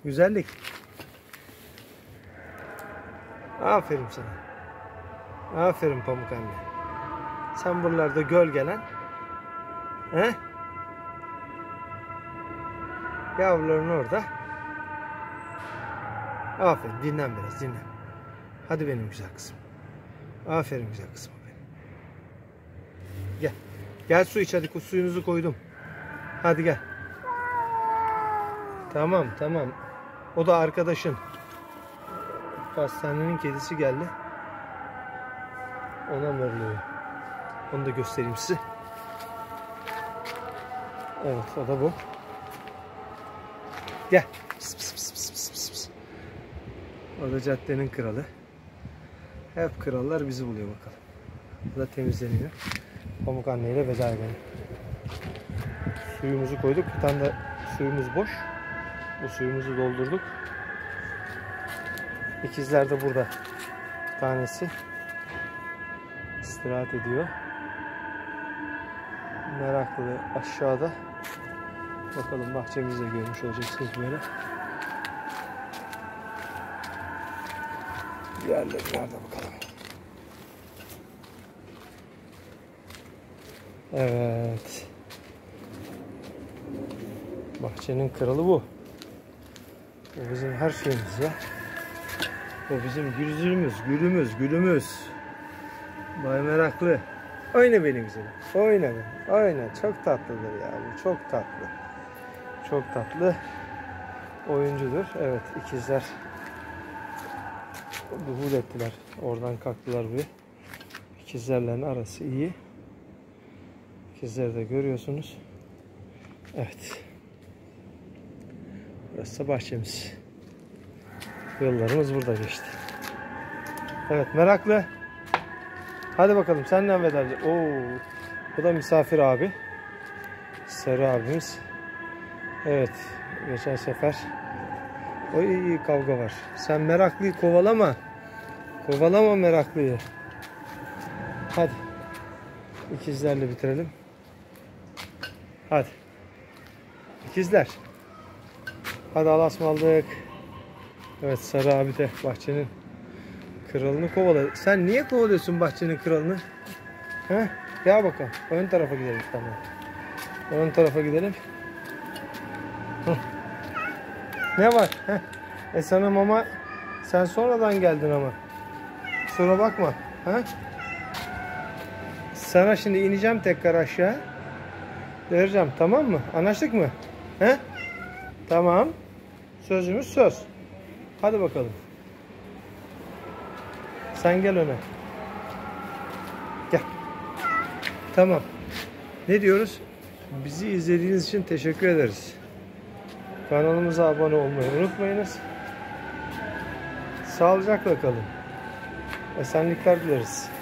Güzellik. Aferin sana. Aferin Pamuk anne. Sen buralarda gölgelen. He? Yavruların orada. Aferin. Dinlen biraz. Dinlen. Hadi benim güzel kızım. Aferin güzel kızım benim. Gel. Gel su iç hadi. Suyunuzu koydum. Hadi gel. Tamam tamam. O da arkadaşın. Pastanenin kedisi geldi. Ona mırlıyor. Onu da göstereyim size. Evet o da bu. Gel. Pıs pıs pıs pıs pıs pıs pıs. O da caddenin kralı. Hep krallar bizi buluyor bakalım. Bu da temizleniyor. Pamuk anneyle veda edelim. Suyumuzu koyduk. Bir tane de suyumuz boş. Bu suyumuzu doldurduk. İkizler de burada. Bir tanesi istirahat ediyor. Meraklı aşağıda. Bakalım bahçemizde görmüş olacaksınız böyle. Diğerleri nerede bakalım. Evet. Bahçenin kralı bu. Bu bizim her şeyimiz ya. Bu bizim yüzümüz, gülümüz. Bay meraklı. Oyna benim güzelim. Oyna benim. Oyna. Çok tatlıdır ya bu. Çok tatlı. Çok tatlı. Oyuncudur. Evet ikizler duhul ettiler. Oradan kalktılar buraya. İkizlerle arası iyi. İkizleri de görüyorsunuz. Evet. Burası da bahçemiz. Yıllarımız burada geçti. Evet meraklı. Hadi bakalım senden veda edeceğiz. Oo, bu da misafir abi. Sarı abimiz. Evet. Geçen sefer oy kavga var. Sen meraklıyı kovalama. Kovalama meraklıyı. Hadi. İkizlerle bitirelim. Hadi. İkizler. Hadi Allah'a ısmarladık. Evet Sarı abi de bahçenin kralını kovaladı. Sen niye kovalıyorsun bahçenin kralını? He? Gel bakalım. Ön tarafa gidelim tamam. Ön tarafa gidelim. Hı. Ne var? Heh. Sana mama sen sonradan geldin ama. Kusura bakma. Ha? Sana şimdi ineceğim tekrar aşağı. Vereceğim tamam mı? Anlaştık mı? He? Tamam. Sözümüz söz. Hadi bakalım. Sen gel öne. Gel. Tamam. Ne diyoruz? Bizi izlediğiniz için teşekkür ederiz. Kanalımıza abone olmayı unutmayınız. Sağlıcakla kalın. Esenlikler dileriz.